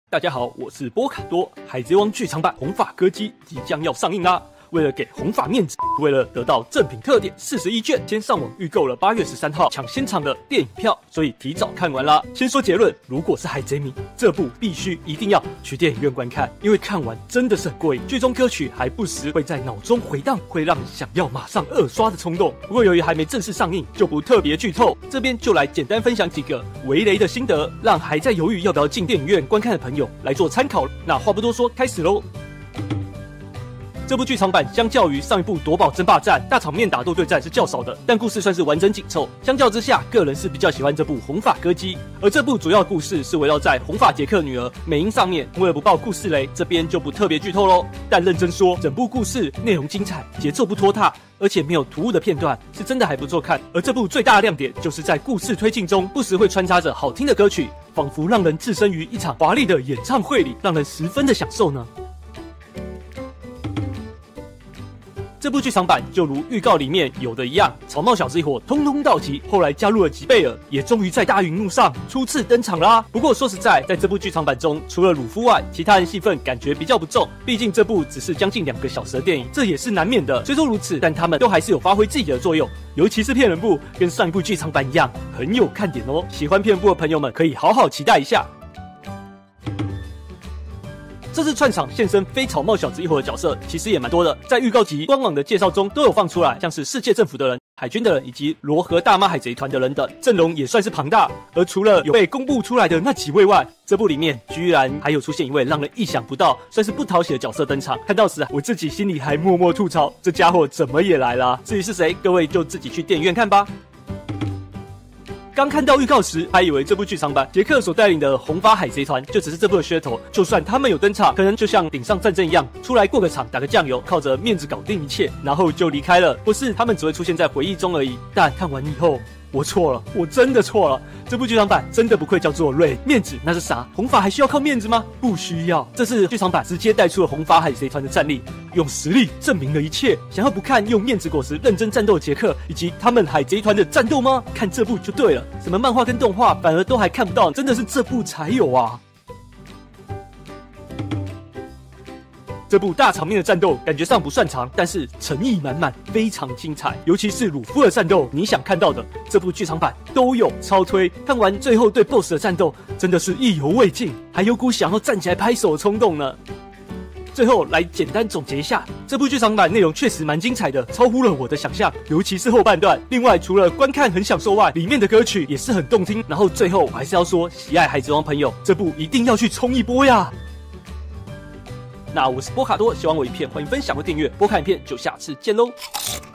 大家好，我是波卡多。海贼王剧场版红发歌姬即将要上映啦！为了给红发面子，为了得到正品特典41卷，先上网预购了8月13号抢先场的电影票，所以提早看完啦。先说结论，如果是海贼迷，这部必须一定要去电影院观看，因为看完真的是很过瘾。剧中歌曲还不时会在脑中回荡，会让你想要马上二刷的冲动。不过由于还没正式上映，就不特别剧透，这边就来简单分享几个微雷的心得，让还在犹豫要不要进电影院观看的朋友来做参考。那话不多说，开始咯。这部剧场版相较于上一部夺宝争霸战，大场面打斗对战是较少的，但故事算是完整紧凑。相较之下，个人是比较喜欢这部红发歌姬，而这部主要故事是围绕在红发杰克女儿美音上面。为了不爆故事雷，这边就不特别剧透咯。但认真说，整部故事内容精彩，节奏不拖沓，而且没有突兀的片段，是真的还不错看。而这部最大的亮点就是在故事推进中，不时会穿插着好听的歌曲，仿佛让人置身于一场华丽的演唱会里，让人十分的享受呢。这部剧场版就如预告里面有的一样，草帽小子一伙通通到齐，后来加入了吉贝尔，也终于在大荧幕上初次登场啦。不过说实在，在这部剧场版中，除了鲁夫外，其他人戏份感觉比较不重，毕竟这部只是将近2个小时的电影，这也是难免的。虽说如此，但他们都还是有发挥自己的作用，尤其是骗人部，跟上一部剧场版一样，很有看点哦。喜欢骗人部的朋友们可以好好期待一下。这次串场现身非草帽小子一伙的角色其实也蛮多的，在预告及官网的介绍中都有放出来，像是世界政府的人、海军的人以及罗河大妈海贼团的人等，阵容也算是庞大。而除了有被公布出来的那几位外，这部里面居然还有出现一位让人意想不到、算是不讨喜的角色登场。看到时我自己心里还默默吐槽，这家伙怎么也来啦？至于是谁，各位就自己去电影院看吧。刚看到预告时，还以为这部剧场版杰克所带领的红发海贼团就只是这部的噱头，就算他们有登场，可能就像顶上战争一样，出来过个场，打个酱油，靠着面子搞定一切，然后就离开了。不是，他们只会出现在回忆中而已。但看完以后，我错了，我真的错了。这部剧场版真的不愧叫做瑞，面子那是啥？红发还需要靠面子吗？不需要。这次剧场版直接带出了红发海贼团的战力，用实力证明了一切。想要不看用面子果实认真战斗的杰克以及他们海贼团的战斗吗？看这部就对了。什么漫画跟动画反而都还看不到，真的是这部才有啊。这部大场面的战斗感觉上不算长，但是诚意满满，非常精彩。尤其是鲁夫的战斗，你想看到的，这部剧场版都有，超推。看完最后对 BOSS 的战斗，真的是意犹未尽，还有股想要站起来拍手的冲动呢。最后来简单总结一下，这部剧场版内容确实蛮精彩的，超乎了我的想象，尤其是后半段。另外，除了观看很享受外，里面的歌曲也是很动听。然后最后我还是要说，喜爱海贼王朋友，这部一定要去冲一波呀！那我是波卡多，喜欢我影片欢迎分享和订阅，波卡影片就下次见喽。